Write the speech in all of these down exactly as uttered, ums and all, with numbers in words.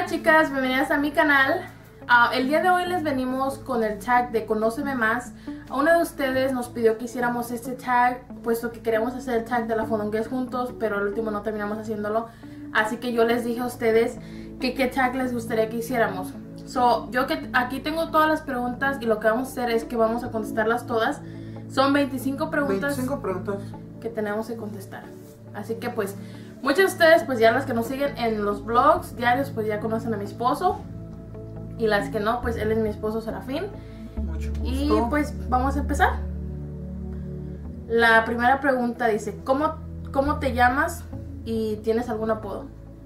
chicas, bienvenidas a mi canal. Uh, el día de hoy les venimos con el tag de Conóceme Más. A uno de ustedes nos pidió que hiciéramos este tag, puesto que queríamos hacer el tag de la Fodonguez juntos, pero al último no terminamos haciéndolo. Así que yo les dije a ustedes que qué tag les gustaría que hiciéramos. So, yo que aquí tengo todas las preguntas y lo que vamos a hacer es que vamos a contestarlas todas. Son veinticinco preguntas, veinticinco preguntas que tenemos que contestar. Así que pues, muchos de ustedes, pues ya las que nos siguen en los blogs diarios, pues ya conocen a mi esposo. Y las que no, pues él es mi esposo Serafín. Mucho gusto. Y pues vamos a empezar. La primera pregunta dice, ¿cómo, cómo te llamas y tienes algún apodo?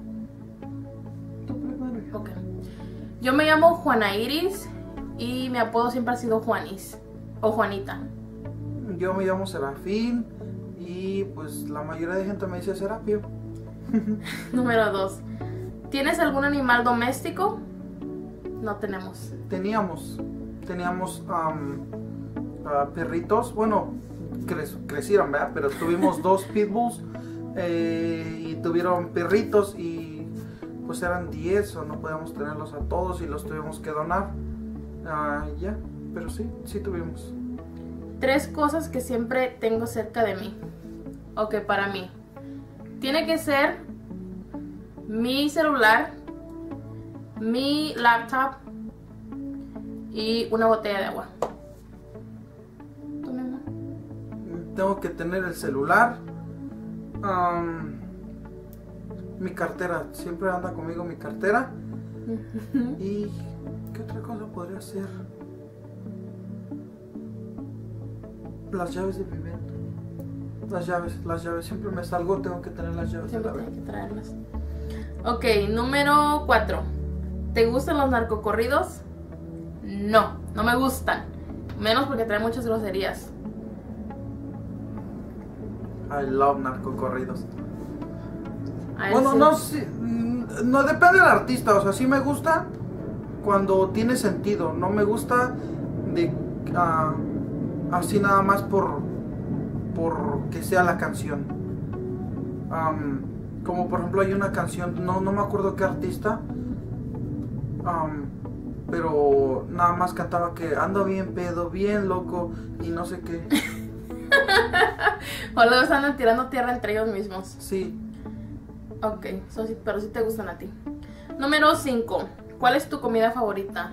Tú primero. Ok. Yo me llamo Juana Iris y mi apodo siempre ha sido Juanis o Juanita. Yo me llamo Serafín y pues la mayoría de gente me dice Serapio. Número dos. ¿Tienes algún animal doméstico? No tenemos. Teníamos, teníamos um, uh, perritos, bueno, cre crecieron, ¿verdad? Pero tuvimos dos pitbulls eh, y tuvieron perritos y pues eran diez o no podíamos tenerlos a todos y los tuvimos que donar. Uh, ya, pero sí, sí tuvimos. Tres cosas que siempre tengo cerca de mí. Ok, para mí. Tiene que ser mi celular, mi laptop y una botella de agua. ¿Tú, mi amor? Tengo que tener el celular, um, mi cartera, siempre anda conmigo mi cartera. ¿Y qué otra cosa podría ser? Las llaves de mi venta. Las llaves, las llaves, siempre me salgo, tengo que tener las llaves Siempre de la tienes venta. que traerlas. Ok, número cuatro. ¿Te gustan los narcocorridos? No, no me gustan. Menos porque trae muchas groserías. I love narcocorridos. A él Bueno, sí. no, sí, mm, no depende del artista, o sea, sí me gusta cuando tiene sentido, no me gusta de uh, así nada más por por que sea la canción. Um, como por ejemplo hay una canción, no, no me acuerdo qué artista, um, pero nada más cantaba que ando bien pedo, bien loco y no sé qué. O luego andan tirando tierra entre ellos mismos. Sí. Ok, so sí, pero sí te gustan a ti. Número cinco. ¿Cuál es tu comida favorita?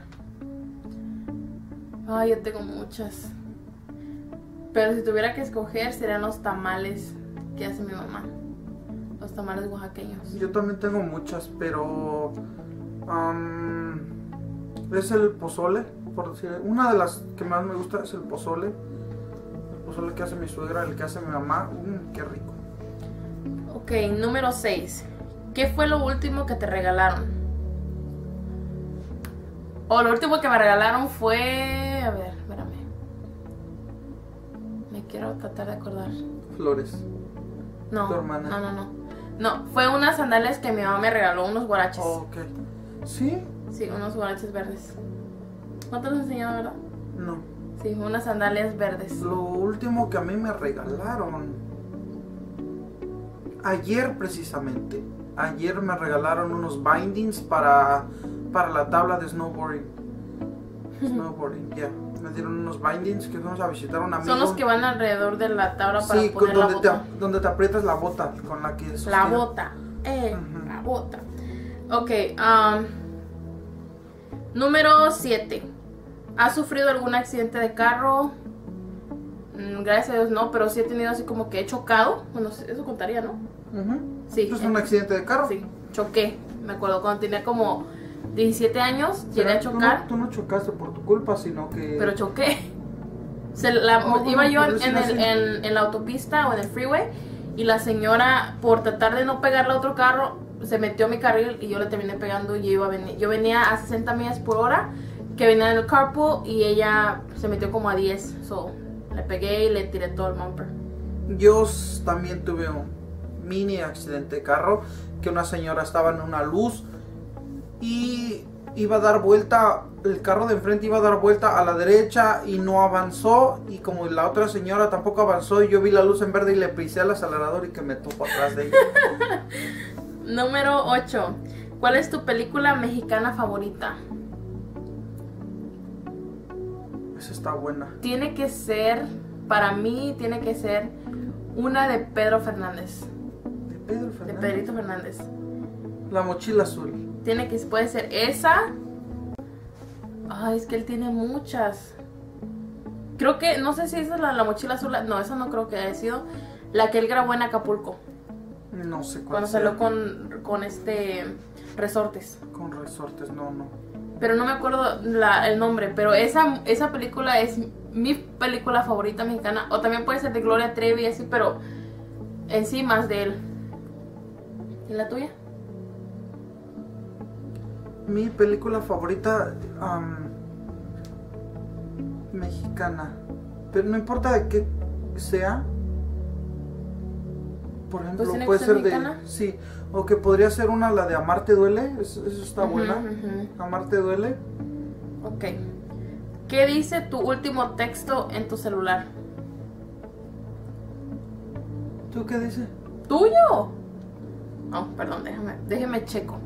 Ay, yo tengo muchas. Pero si tuviera que escoger, serían los tamales que hace mi mamá. Los tamales oaxaqueños. Yo también tengo muchas, pero um, es el pozole, por decir. Una de las que más me gusta es el pozole. El pozole que hace mi suegra, el que hace mi mamá. Mmm, qué rico. Ok, número seis. ¿Qué fue lo último que te regalaron? O lo último que me regalaron fue... A ver, espérame. Me quiero tratar de acordar. Flores. No, Tu hermana. no, no, no. No, fue unas sandalias que mi mamá me regaló, unos guaraches. Oh, ok. ¿Sí? Sí, unos guaraches verdes. ¿No te los he enseñado, verdad? No. Sí, unas sandalias verdes. Lo último que a mí me regalaron. Ayer precisamente. Ayer me regalaron unos bindings para, para la tabla de snowboarding. Snowboarding, ya. Yeah. Me dieron unos bindings que fuimos a visitar a un amigo. Son los que van alrededor de la tabla para Sí, poner donde, la te, bota. donde te aprietas la bota con la que sostiene. La bota. Eh, Ujú. la bota. Ok, um, número siete. ¿Has sufrido algún accidente de carro? Mm, gracias a Dios no, pero sí he tenido así como que he chocado. Bueno, eso contaría, ¿no? Uh-huh. Sí. ¿Es un accidente de carro? Sí, choqué. Me acuerdo cuando tenía como diecisiete años, llegué a Pero chocar, Tú no, tú no chocaste por tu culpa, sino que... pero choqué. Se la- Oh, bueno, iba yo por en, decir en el- así. en- en la autopista o en el freeway y la señora, por tratar de no pegarle a otro carro, se metió a mi carril y yo le terminé pegando y yo, iba a venir, yo venía a sesenta millas por hora, que venía en el carpool y ella se metió como a diez. So, le pegué y le tiré todo el bumper. Yo s- también tuve un mini accidente de carro, que una señora estaba en una luz y iba a dar vuelta, el carro de enfrente iba a dar vuelta a la derecha y no avanzó, y como la otra señora tampoco avanzó y yo vi la luz en verde y le pisé al acelerador y que me topó atrás de ella. Número ocho. ¿Cuál es tu película mexicana favorita? Esa está buena. Tiene que ser, para mí, tiene que ser una de Pedro Fernández. ¿De Pedro De Fernández? Pedrito Fernández. La mochila azul. Tiene que, puede ser esa. Ay, es que él tiene muchas. Creo que, no sé si esa es la, la mochila azul. No, esa no creo que haya sido. La que él grabó en Acapulco. No sé cuál Cuando sea. salió con, con este Resortes. Con resortes, no, no. Pero no me acuerdo la, el nombre. Pero esa, esa película es mi película favorita mexicana. O también puede ser de Gloria Trevi y así, pero en sí más de él. ¿Y la tuya? Mi película favorita am, mexicana. Pero no importa de qué sea. Por ejemplo, Pues tiene que puede ser ser de... mexicana. Sí, o que podría ser una, la de Amarte Duele. Eso, eso está Ujú, buena. ujú. Amarte Duele. Ok. ¿Qué dice tu último texto en tu celular? ¿Tú qué dices? ¿Tuyo? Oh, perdón, déjame, déjeme checo.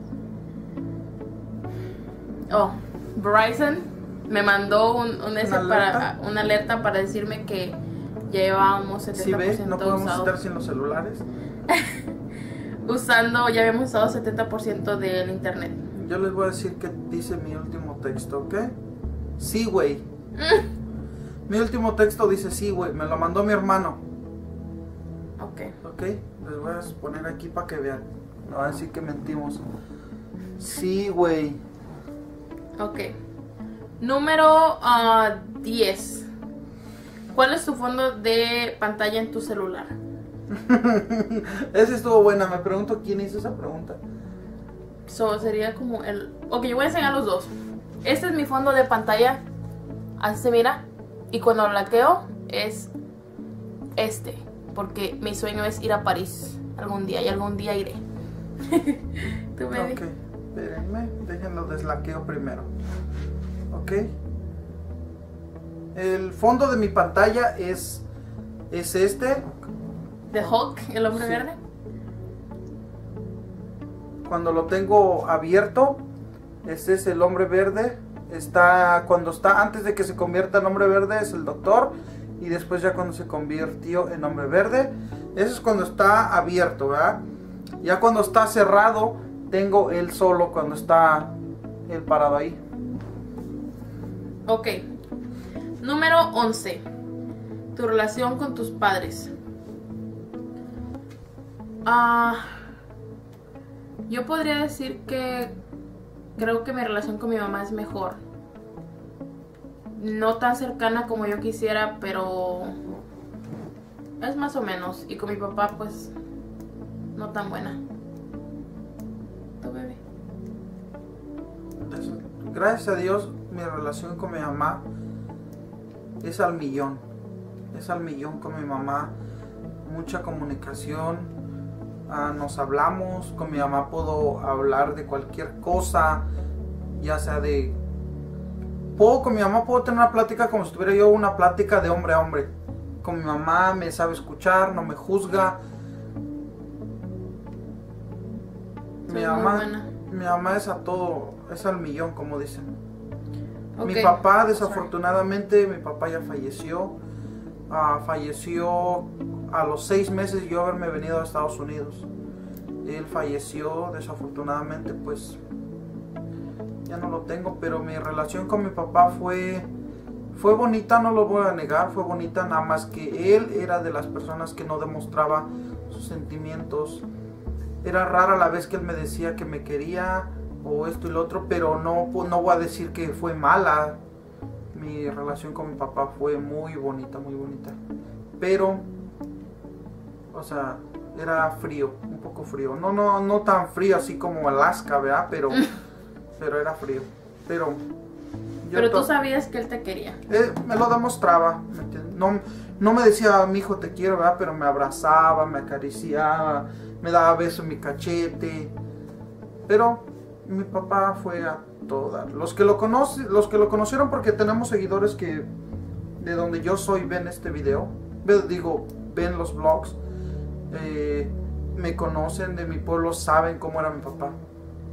Oh, Verizon me mandó un, un ese ¿Una para, alerta? una alerta para decirme que ya llevábamos Si setenta por ves, ciento no podemos usado, estar sin los celulares. usando, ya habíamos usado setenta por ciento del internet. Yo les voy a decir qué dice mi último texto, ¿ok? Sí, güey. Mi último texto dice sí, güey. Me lo mandó mi hermano. Ok. ¿Ok? Les voy a poner aquí para que vean. No van a decir que mentimos. Sí, güey. Ok. Número ah, diez. ¿Cuál es tu fondo de pantalla en tu celular? Esa estuvo buena. Me pregunto quién hizo esa pregunta. So, sería como el... Ok, yo voy a enseñar los dos. Este es mi fondo de pantalla. Así se mira. Y cuando lo laqueo es este. Porque mi sueño es ir a París algún día. Y algún día iré. ¿Tú, baby? Ok, espérenme. Déjenlo deslaqueo primero. Ok. El fondo de mi pantalla es, es este. ¿De Hulk, el hombre Sí. verde? Cuando lo tengo abierto, este es el hombre verde. Está cuando está antes de que se convierta en hombre verde es el doctor, y después ya cuando se convirtió en hombre verde, eso es cuando está abierto, ¿verdad? Ya cuando está cerrado tengo él solo cuando está él parado ahí. Ok. Número once. Tu relación con tus padres. Ah, yo podría decir que creo que mi relación con mi mamá es mejor. No tan cercana como yo quisiera, pero es más o menos. Y con mi papá, pues, no tan buena. ¿Tu bebé? Gracias a Dios mi relación con mi mamá es al millón. Es al millón con mi mamá. Mucha comunicación. Ah, nos hablamos. Con mi mamá puedo hablar de cualquier cosa. Ya sea de... Puedo, con mi mamá puedo tener una plática como si tuviera yo una plática de hombre a hombre. Con mi mamá me sabe escuchar, no me juzga. Mi Soy muy mamá, buena. mi mamá es a todo, es al millón, como dicen. Mi Ok. papá, Sorry. desafortunadamente, mi papá ya falleció. Ah, falleció a los seis meses yo haberme venido a Estados Unidos. Él falleció, desafortunadamente, pues ya no lo tengo, pero mi relación con mi papá fue fue bonita, no lo voy a negar, fue bonita, nada más que él era de las personas que no demostraba sus sentimientos. Era rara la vez que él me decía que me quería o esto y lo otro, pero no, no voy a decir que fue mala. Mi relación con mi papá fue muy bonita, muy bonita. Pero, o sea, era frío, un poco frío. No, no, no tan frío así como Alaska, ¿verdad? Pero, pero era frío. Pero, yo Pero tú to- sabías que él te quería. eh, me lo demostraba, ¿me entiendes? No, no me decía, mi hijo te quiero, ¿verdad? Pero me abrazaba, me acariciaba, me daba besos en mi cachete. Pero mi papá fue a todo dar. Los que lo conocen, los que lo conocieron, porque tenemos seguidores que de donde yo soy ven este video, ve- digo, ven los vlogs, eh, me conocen de mi pueblo, saben cómo era mi papá.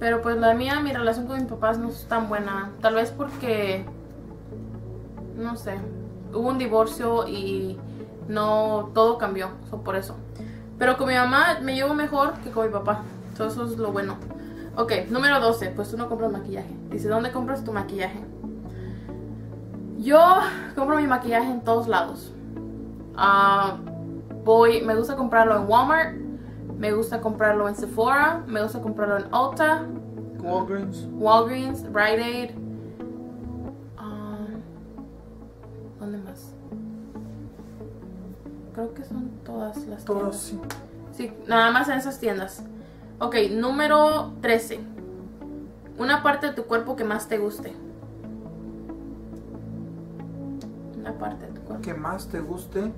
Pero pues la mía, mi relación con mis papás no es tan buena. Tal vez porque, no sé, hubo un divorcio y no, todo cambió, so, por eso. Pero con mi mamá me llevo mejor que con mi papá. So, eso es lo bueno. Ok, número doce, pues tú no compras maquillaje. Dice, ¿dónde compras tu maquillaje? Yo compro mi maquillaje en todos lados. Uh, voy, me gusta comprarlo en Walmart. Me gusta comprarlo en Sephora, me gusta comprarlo en Ulta, Walgreens, Walgreens, Rite Aid. Uh, ¿Dónde más? Creo que son todas las todas, tiendas. sí. Sí, nada más en esas tiendas. Ok, número trece. Una parte de tu cuerpo que más te guste. Una parte de tu cuerpo. Que más te guste.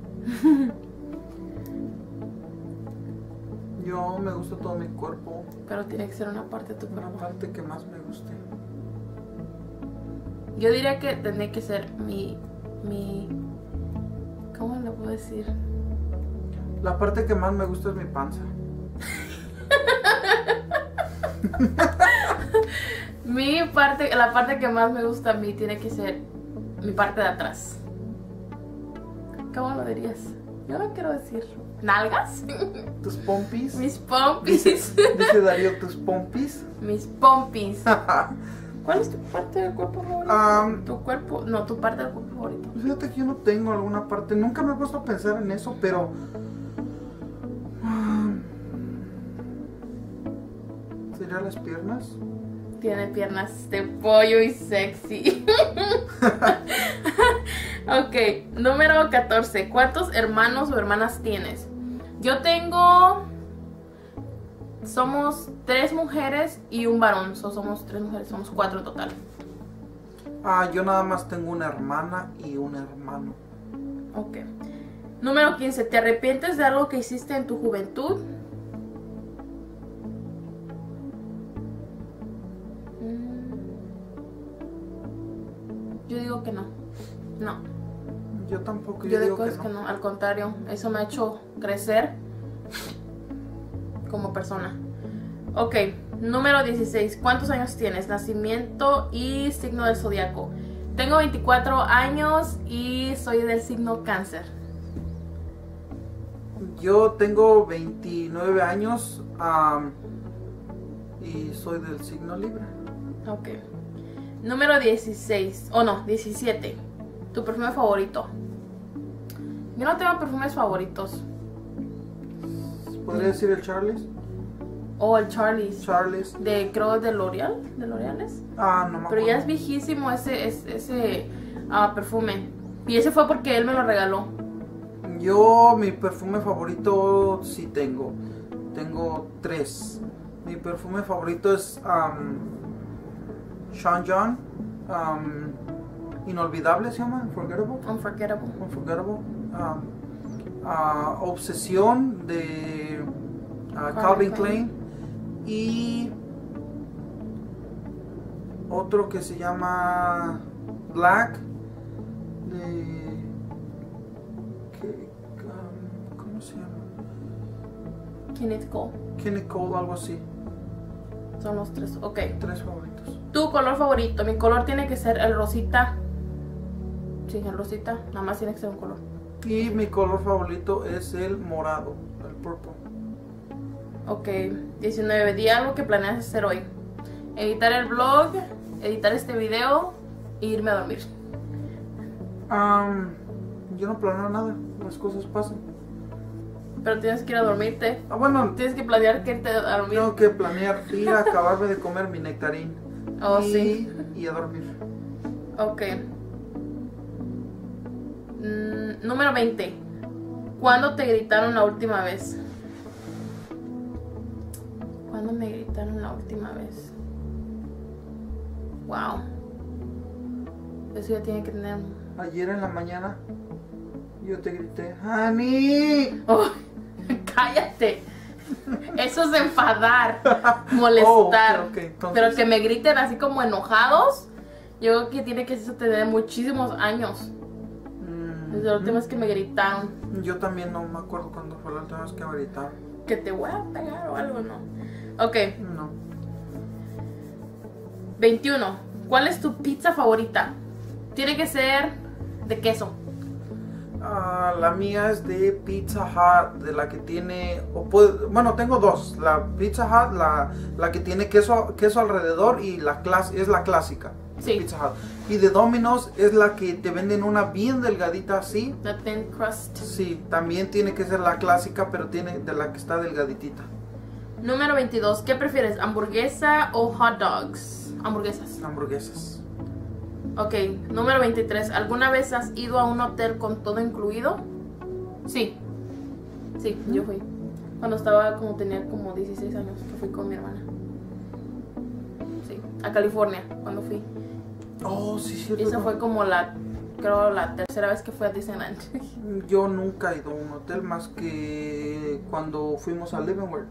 Yo me gusta todo mi cuerpo. Pero tiene que ser una parte de tu Una cuerpo. parte que más me guste. Yo diría que tendría que ser mi, mi, ¿cómo lo puedo decir? La parte que más me gusta es mi panza. Mi parte, la parte que más me gusta a mí tiene que ser mi parte de atrás. ¿Cómo lo dirías? Yo no quiero decir nalgas. ¿Tus pompis? Mis pompis. Dice Darío, ¿tus pompis? Mis pompis. ¿Cuál es tu parte del cuerpo favorito? Um, tu cuerpo, no, tu parte del cuerpo favorito. Fíjate que yo no tengo alguna parte. Nunca me he puesto a pensar en eso, pero um, ¿sería las piernas? Tiene piernas de pollo y sexy. Ok, número catorce. ¿Cuántos hermanos o hermanas tienes? Yo tengo... Somos tres mujeres y un varón. So, somos tres mujeres, somos cuatro en total. Ah, yo nada más tengo una hermana y un hermano. Ok. Número quince. ¿Te arrepientes de algo que hiciste en tu juventud? Yo digo que no. No. Yo tampoco, yo, Yo digo digo que, que no. no. Al contrario, eso me ha hecho crecer como persona. Ok, número dieciséis. ¿Cuántos años tienes? Nacimiento y signo del zodiaco. Tengo veinticuatro años y soy del signo Cáncer. Yo tengo veintinueve años um, y soy del signo Libra. Ok. Número dieciséis. O oh, no, diecisiete. Tu perfume favorito. Yo no tengo perfumes favoritos. ¿Podría decir el Charles? O oh, el Charlie's. Charles. De, creo, de L'Oreal. ¿De L'Oreales? Ah, no me acuerdo. Pero ya es viejísimo ese, ese, ese uh, perfume. Y ese fue porque él me lo regaló. Yo, mi perfume favorito sí tengo. Tengo tres. Mi perfume favorito es um, Sean John. Um, Inolvidable se llama. Unforgettable. Unforgettable. Unforgettable. Um, uh, Obsesión de uh, Calvin, Calvin Klein. Y otro que se llama Black. De... ¿qué? Um, ¿Cómo se llama? Kenneth Cole. Kenneth Cole, algo así. Son los tres. Ok. Tres favoritos. Tu color favorito. Mi color tiene que ser el rosita. Sí, el rosita. Nada más tiene que ser un color. Y mi color favorito es el morado, el purple. Ok. diecinueve. Di algo que planeas hacer hoy. Editar el vlog. Editar este video. E irme a dormir. Um, yo no planeo nada. Las cosas pasan. Pero tienes que ir a dormirte. Ah, bueno, Tienes que planear que irte a dormir. tengo que planear ir a acabarme de comer mi nectarín. Oh, y, sí. y a dormir. Ok. Mm, número veinte. ¿Cuándo te gritaron la última vez? ¿Cuándo me gritaron la última vez? Wow. Eso ya tiene que tener... Ayer en la mañana yo te grité, ¡Honey! Oh, cállate. Eso es enfadar, molestar. Oh, ok, ok, entonces- Pero que me griten así como enojados, yo creo que tiene que eso tener muchísimos años. Mm, Desde la última vez que me gritaron Yo también no me acuerdo cuándo fue la última vez que me gritaron. que te voy a pegar o algo, ¿no? Ok. No. veintiuno. ¿Cuál es tu pizza favorita? Tiene que ser de queso. Ah, la mía es de Pizza Hut, de la que tiene, o puede- bueno, tengo dos, la Pizza Hut, la, la que tiene queso, queso alrededor y la clas- es la clásica, de Sí. Pizza Hut. Y de Domino's es la que te venden una bien delgadita así. The thin crust. Sí, también tiene que ser la clásica, pero tiene de la que está delgaditita. Número veintidós. ¿Qué prefieres? ¿Hamburguesa o hot dogs? Hamburguesas. Hamburguesas. Ok, número veintitrés. ¿Alguna vez has ido a un hotel con todo incluido? Sí. Sí, yo fui. Cuando estaba como tenía como dieciséis años, que fui con mi hermana. Sí, a California, cuando fui. Oh, sí, cierto. Esa fue como la, creo, la tercera vez que fui a Disneyland. Yo nunca he ido a un hotel más que cuando fuimos a Leavenworth.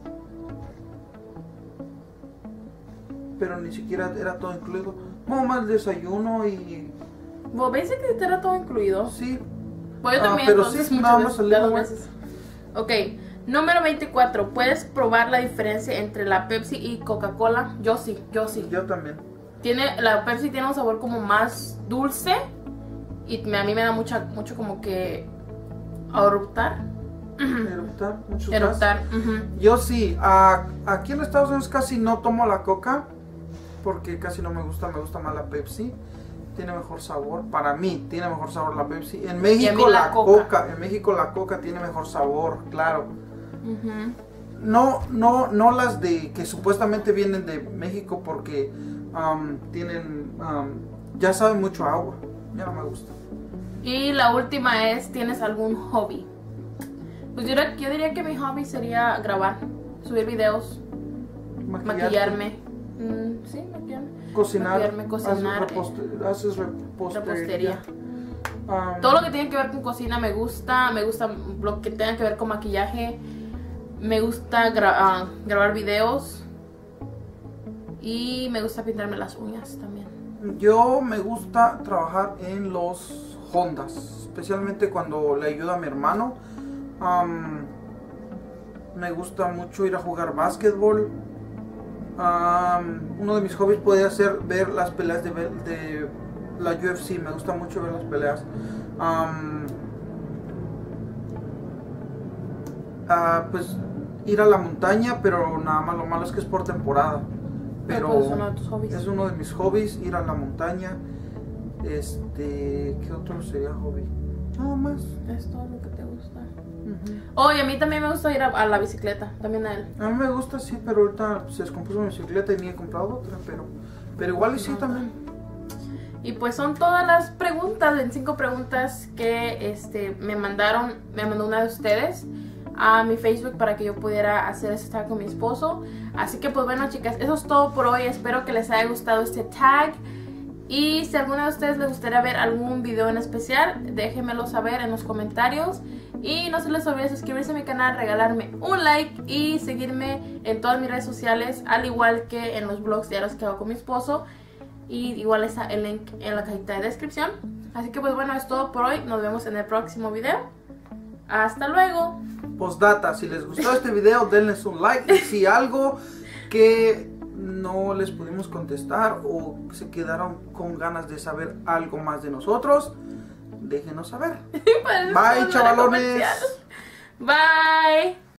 Pero ni siquiera era todo incluido. No, más desayuno y... Bueno, ¿ves que era todo incluido? Sí. Pues yo Ah, también, pero entonces, sí, muchas nada veces, más el ya dos Leavenworth. veces. Ok, número veinticuatro. ¿Puedes probar la diferencia entre la Pepsi y Coca-Cola? Yo sí, yo sí. Yo también. Tiene, la Pepsi tiene un sabor como más dulce y me- a mí me da mucha, mucho como que eruptar. Eruptar, muchos Eruptar. gracias. Ujú. Yo sí. ah, aquí en Estados Unidos casi no tomo la Coca. Porque casi no me gusta. Me gusta más la Pepsi. Tiene mejor sabor. Para mí tiene mejor sabor la Pepsi. En México mí la la Coca. Coca. En México la Coca tiene mejor sabor. Claro. Ujú. No, no, no las de que supuestamente vienen de México porque um, tienen, um, ya saben mucho a agua. Ya no me gusta. Y la última es, ¿tienes algún hobby? Pues yo, diría- yo diría que mi hobby sería grabar, subir videos, Maquillarte, maquillarme. Mm, sí, maquillarme. cocinar, Maquillarme, cocinar, haces, reposte- haces repostería. repostería. Um, Todo lo que tiene que ver con cocina me gusta, me gusta lo que tenga que ver con maquillaje, me gusta gra- ah, grabar videos y me gusta pintarme las uñas también. Yo me gusta trabajar en los Hondas, especialmente cuando le ayudo a mi hermano. Um, me gusta mucho ir a jugar básquetbol. Um, uno de mis hobbies puede ser ver las peleas de, de la U F C. Me gusta mucho ver las peleas. Um, ah, pues ir a la montaña, pero nada más lo malo es que es por temporada. Pero pues, es uno de tus hobbies. es uno de mis hobbies, ir a la montaña. Este, ¿qué otro sería hobby? Nada más. Es todo lo que te gusta. Ujú. Oh, y a mí también me gusta ir a, a la bicicleta, también a él. A mí me gusta, sí, pero ahorita se descompuso mi bicicleta y ni he comprado otra, pero, pero igual y sí también. Y pues son todas las preguntas, veinticinco preguntas que este, me mandaron, me mandó una de ustedes a mi Facebook para que yo pudiera hacer este tag con mi esposo. Así que pues bueno, chicas, eso es todo por hoy. Espero que les haya gustado este tag. Y si a alguna de ustedes les gustaría ver algún video en especial, déjenmelo saber en los comentarios. Y no se les olvide suscribirse a mi canal, regalarme un like y seguirme en todas mis redes sociales, al igual que en los vlogs diarios que hago con mi esposo. Y igual está el link en la cajita de descripción. Así que pues bueno, es todo por hoy. Nos vemos en el próximo video. Hasta luego. Postdata, si les gustó este video, denles un like. Y si algo que no les pudimos contestar o se quedaron con ganas de saber algo más de nosotros, déjenos saber. Parece Bye, una chavalones. comercial. Bye.